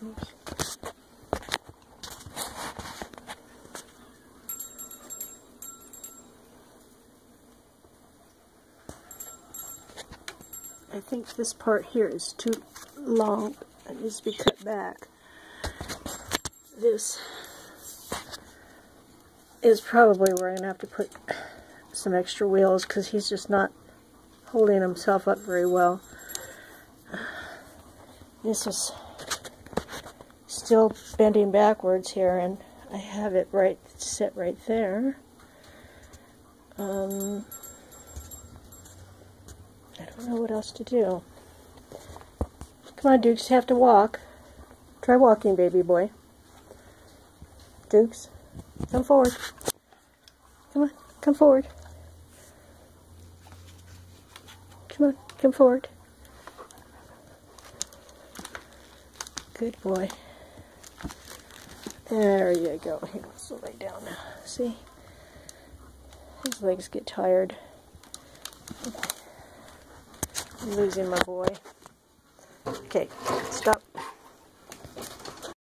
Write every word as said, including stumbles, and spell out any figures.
I think this part here is too long. It needs to be cut back. This is probably where I'm going to have to put some extra wheels because he's just not holding himself up very well. This is still bending backwards here, and I have it right set right there. Um, I don't know what else to do. Come on, Dukes, you have to walk. Try walking, baby boy. Dukes, come forward. Come on, come forward. Come on, come forward. Good boy. There you go. He wants to lay down now. See? His legs get tired. I'm losing my boy. Okay, stop.